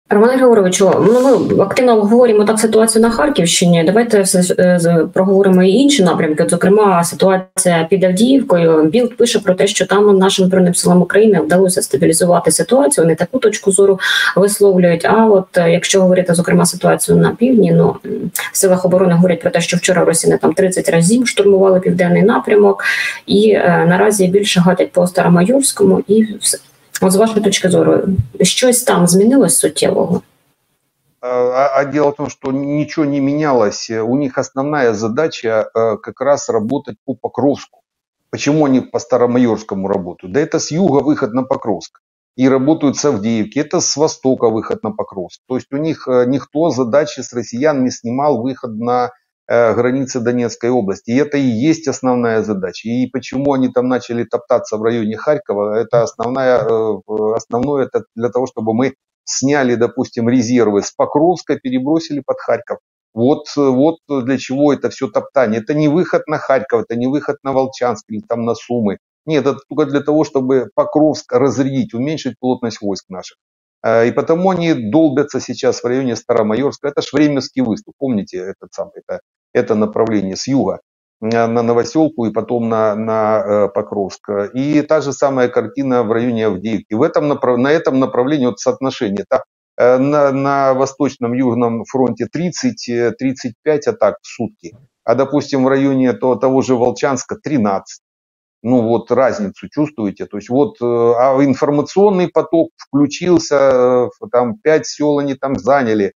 Романе Григоровичу, ми активно обговорюємо так ситуацію на Харківщині. Давайте проговоримо і інші напрямки. От, зокрема, ситуація під Авдіївкою. Білд пише про те, що там нашим Збройним силам України вдалося стабілізувати ситуацію. Вони таку точку зору висловлюють. А от якщо говорити, зокрема, ситуацію на півдні, в силах оборони говорять про те, що вчора росіяни там 30 разів штурмували південний напрямок, і наразі більше гатять по Старомайорському і все. З вашей точки зору, щось там змінилось суттєвого? А дело в том, что ничего не менялось. У них основная задача как раз работать по Покровску. Почему они по Старомайорскому работают? Да это с юга выход на Покровск. И работают с Авдеевки. Это с востока выход на Покровск. То есть у них никто задачи с россиян не снимал выход на границы Донецкой области. И это и есть основная задача. И почему они там начали топтаться в районе Харькова, это основное это для того, чтобы мы сняли, допустим, резервы с Покровска, перебросили под Харьков. Вот для чего это все топтание. Это не выход на Харьков, это не выход на Волчанск или там на Сумы. Нет, это только для того, чтобы Покровск разрядить, уменьшить плотность войск наших. И потому они долбятся сейчас в районе Старомайорска. Это ж Временский выступ, помните это направление с юга на Новоселку и потом на Покровск. И та же самая картина в районе Авдеевки. На этом направлении вот соотношение. На восточном южном фронте 30-35 атак в сутки. А допустим в районе того же Волчанска 13. Вот разницу чувствуете. То есть а информационный поток включился, там 5 сел они там заняли,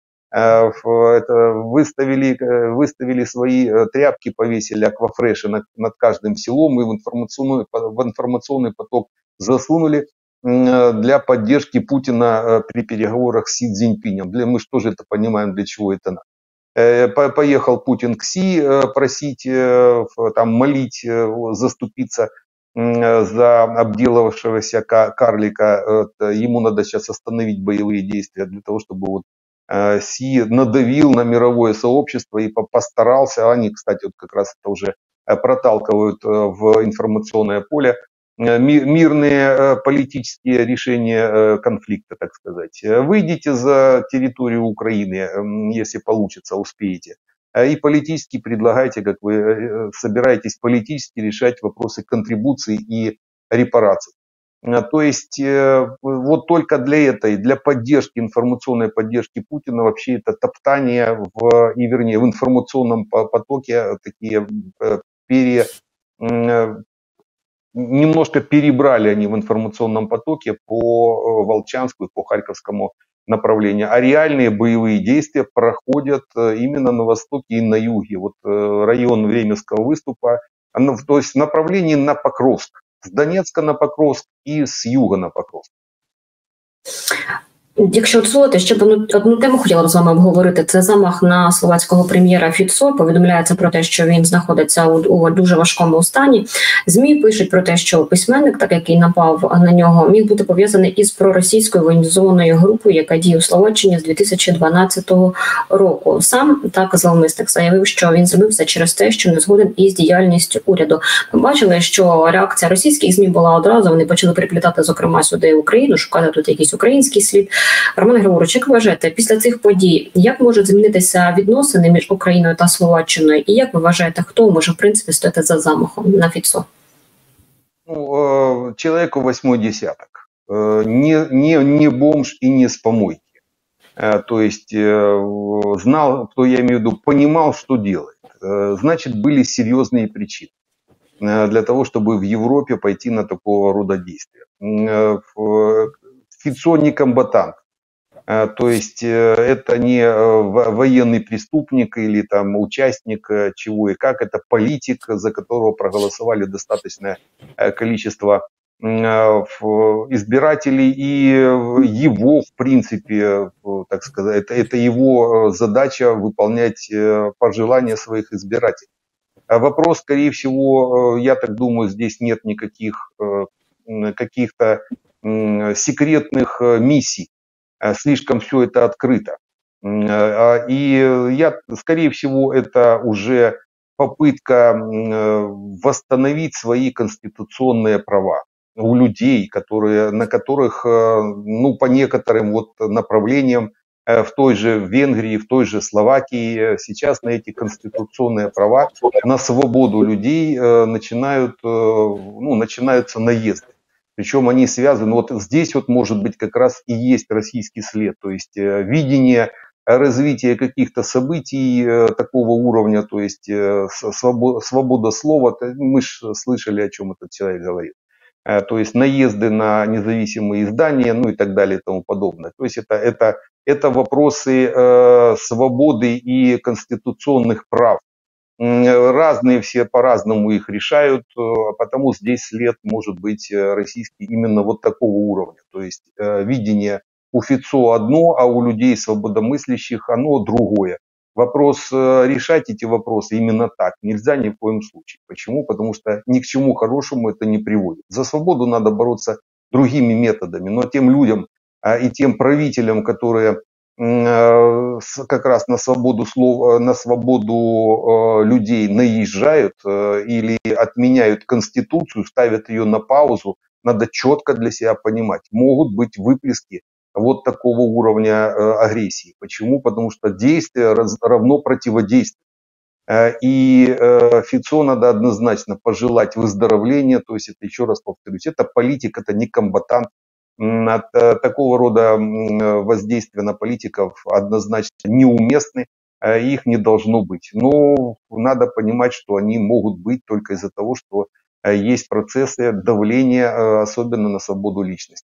выставили свои тряпки, повесили аквафреши над каждым селом и в информационный поток засунули для поддержки Путина при переговорах с Си Цзиньпинем. Мы же тоже это понимаем, для чего это надо. Поехал Путин к Си просить, молить, заступиться за обделавшегося карлика. Ему надо сейчас остановить боевые действия для того, чтобы Си надавил на мировое сообщество и постарался. Они, кстати, как раз это уже проталкивают в информационное поле. Мирные политические решения конфликта, так сказать. Выйдите за территорию Украины, если получится, успеете. И политически предлагайте, как вы собираетесь политически решать вопросы контрибуций и репараций. То есть только для поддержки, информационной поддержки Путина вообще это топтание в информационном потоке, немножко перебрали они в информационном потоке по Волчанску и по Харьковскому направлению. А реальные боевые действия проходят именно на востоке и на юге. Район Временского выступа, то есть в направлении на Покровск. С Донецка на Покровск і з юга на Покровск. Якщо дозволите, ще одну тему хотіла б з вами обговорити. Це замах на словацького прем'єра Фіцо. Повідомляється про те, що він знаходиться у дуже важкому стані. ЗМІ пишуть про те, що письменник, який напав на нього, міг бути пов'язаний із проросійською воєнізованою групою, яка діє у Словаччині з 2012 року. Сам зловмисник заявив, що він зробив це через те, що не згоден із діяльністю уряду. Ми бачили, що реакція російських ЗМІ була одразу. Вони почали переплітати, зокрема, сюди Україну, шукати тут якийсь український слід. Романе Григорович, як вважаєте, після цих подій, як можуть змінитися відносини між Україною та Словаччиною? І як ви вважаєте, хто може, в принципі, стояти за замахом на Фіцо? Человеку 8-й десяток. Не бомж и не с помойки. То есть знал, кто, я имею в виду, понимал, что делает. Значит, были серьезные причины для того, чтобы в Европе пойти на такого рода действия. Фіцо не комбатант. То есть это не военный преступник или там участник чего и как, это политик, за которого проголосовали достаточное количество избирателей, и его, в принципе, так сказать, это его задача выполнять пожелания своих избирателей. Вопрос, скорее всего, я так думаю, здесь нет никаких каких-то секретных миссий. Слишком все это открыто. И скорее всего, это уже попытка восстановить свои конституционные права у людей, на которых, по некоторым направлениям в той же Венгрии, в той же Словакии. Сейчас на эти конституционные права, на свободу людей начинаются наезды. Причем они связаны, вот здесь вот может быть как раз и есть российский след, то есть видение развития каких-то событий такого уровня, то есть свобода слова, мы же слышали, о чем этот человек говорит. То есть наезды на независимые издания, ну и так далее и тому подобное. То есть это вопросы свободы и конституционных прав. Разные все по-разному их решают, потому здесь след может быть российский именно вот такого уровня. То есть видение у Фицо одно, а у людей свободомыслящих оно другое. Вопрос решать эти вопросы именно так нельзя ни в коем случае. Почему? Потому что ни к чему хорошему это не приводит. За свободу надо бороться другими методами, но тем людям и тем правителям, которые как раз на свободу слова, на свободу людей наезжают или отменяют Конституцию, ставят ее на паузу, надо четко для себя понимать, могут быть выплески вот такого уровня агрессии. Почему? Потому что действие равно противодействию. И Фицо надо однозначно пожелать выздоровления, то есть это, еще раз повторюсь, это политик, это не комбатант. От такого рода воздействия на политиков однозначно неуместны, их не должно быть. Но надо понимать, что они могут быть только из-за того, что есть процессы давления, особенно на свободу личности.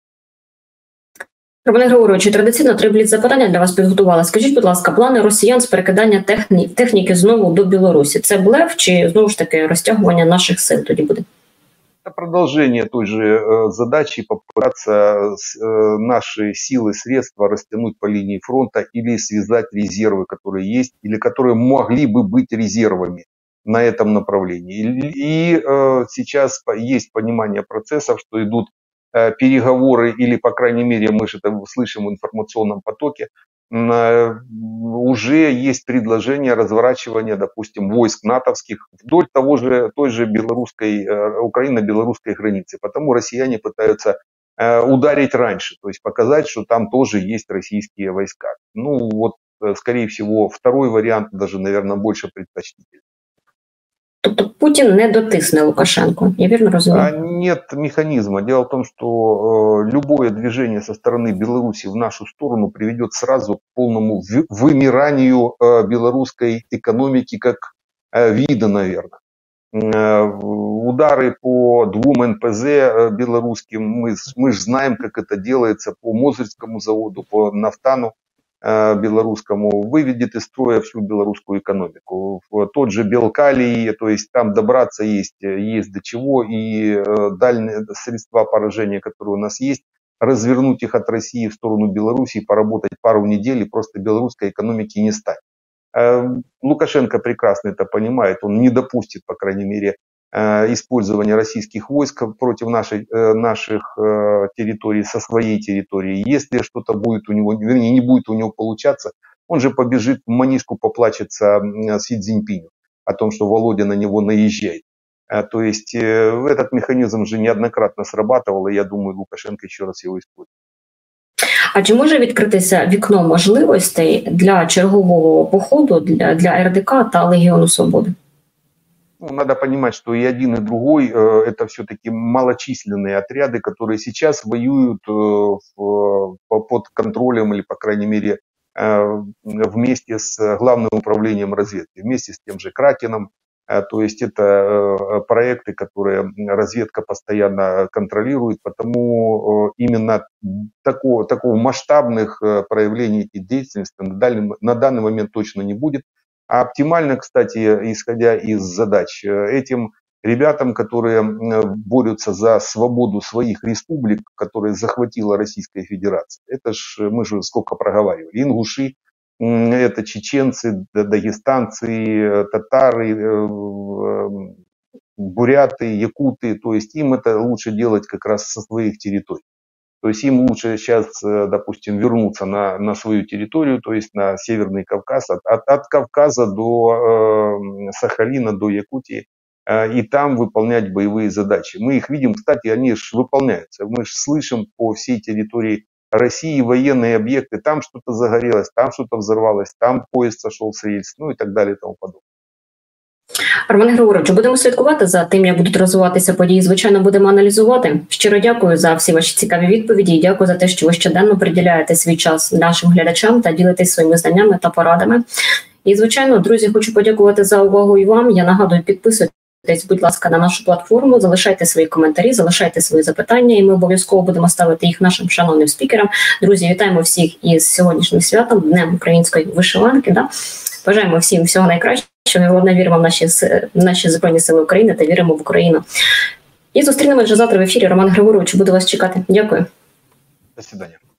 Романе Григоровичу, традиційно 3 бліц-запитання для вас підготувала. Скажіть, будь ласка, плани росіян з перекидання техніки знову до Білорусі – це блеф чи, знову ж таки, розтягування наших сил тоді буде? Это продолжение той же задачи попытаться наши силы, средства растянуть по линии фронта или связать резервы, которые есть, или которые могли бы быть резервами на этом направлении. И сейчас есть понимание процессов, что идут переговоры, или, по крайней мере, мы же это слышим в информационном потоке, уже есть предложение разворачивания, допустим, войск натовских вдоль той же украино-белорусской границы. Потому россияне пытаются ударить раньше, то есть показать, что там тоже есть российские войска. Ну вот, скорее всего, второй вариант даже, наверное, больше предпочтительный. Тобто Путін не дотисне Лукашенко, я вірно розумію? Нет механизма. Дело в том, что любое движение со стороны Беларуси в нашу сторону приведет сразу к полному вымиранию белорусской экономики как вида, наверное. Удары по 2 НПЗ белорусским, мы же знаем, как это делается по Мозырскому заводу, по Нафтану белорусскому, выведет из строя всю белорусскую экономику. Тот же Белкалий, то есть там добраться есть до чего, и дальние средства поражения, которые у нас есть, развернуть их от России в сторону Беларуси, поработать пару недель, и просто белорусской экономики не станет. Лукашенко прекрасно это понимает, он не допустит, по крайней мере, использования российских войск против наших территорий, со своей территории. Если что-то будет у него, вернее, не будет у него получаться, он же побежит в Манишку поплачется Си Цзиньпиню о том, что Володя на него наезжает. То есть этот механизм же неоднократно срабатывал, и я думаю, Лукашенко еще раз его использует. А чи може відкритися вікно можливостей для чергового походу для РДК та Легіону Свободи? Надо понимать, что и один, и другой это все-таки малочисленные отряды, которые сейчас воюют под контролем или, по крайней мере, вместе с Главным управлением разведки, вместе с тем же Кракеном. То есть это проекты, которые разведка постоянно контролирует, потому именно такого масштабных проявлений этой деятельности на данный момент точно не будет. А оптимально, кстати, исходя из задач, этим ребятам, которые борются за свободу своих республик, которые захватила Российская Федерация, это ж мы же сколько проговаривали, ингуши, это чеченцы, дагестанцы, татары, буряты, якуты, то есть им это лучше делать как раз со своих территорий. То есть им лучше сейчас, допустим, вернуться на свою территорию, то есть на Северный Кавказ, от Кавказа до Сахалина, до Якутии, и там выполнять боевые задачи. Мы их видим, кстати, они же выполняются. Мы же слышим по всей территории России военные объекты, там что-то загорелось, там что-то взорвалось, там поезд сошел с рельс, ну и так далее и тому подобное. Романе Григоровичу, будемо слідкувати за тим, як будуть розвиватися події. Звичайно, будемо аналізувати. Щиро дякую за всі ваші цікаві відповіді. І дякую за те, що ви щоденно приділяєте свій час нашим глядачам та ділитесь своїми знаннями та порадами. І, звичайно, друзі, хочу подякувати за увагу і вам. Я нагадую, підписуйтесь, будь ласка, на нашу платформу, залишайте свої коментарі, залишайте свої запитання, і ми обов'язково будемо ставити їх нашим шановним спікерам. Друзі, вітаємо всіх із сьогоднішнім святом, Днем української вишиванки. Да? Бажаємо всім всього найкращого. Головне, віримо в наші Збройні Сили України та віримо в Україну. І зустрінемось вже завтра в ефірі. Роман Григорович, буду вас чекати. Дякую. До свидання.